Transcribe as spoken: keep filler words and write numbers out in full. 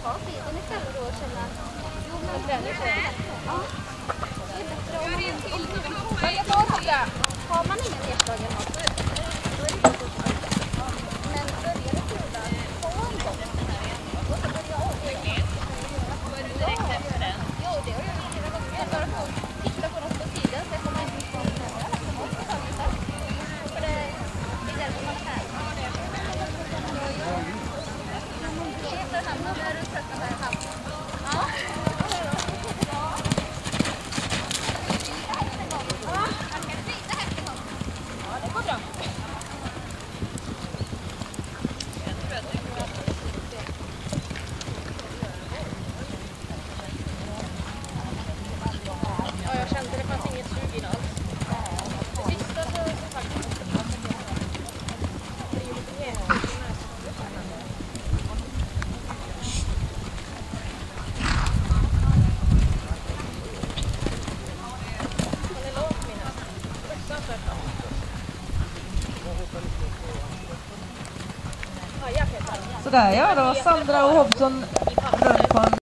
ta tiden istället då och känna jo men det är det. Ja. Det är bättre om man jag tar Sandra. Har man ingen nedslagen hat så då är det inte så svårt. Men börjar det kula på en gång och så börjar jag om. Börjar du direkt efter den? Jo, det har jag gjort flera gånger. Bara få titta på något på tiden så jag kommer inte på det. För det är därför man är här. Heter han när du tröttnar där han? Ja. Ja, det går bra. Ja, jag kände det fanns inget sug i alls. Det sista så faktiskt. Det är ju lite mer. Sådär ja, då Sandra och Hobson runt på en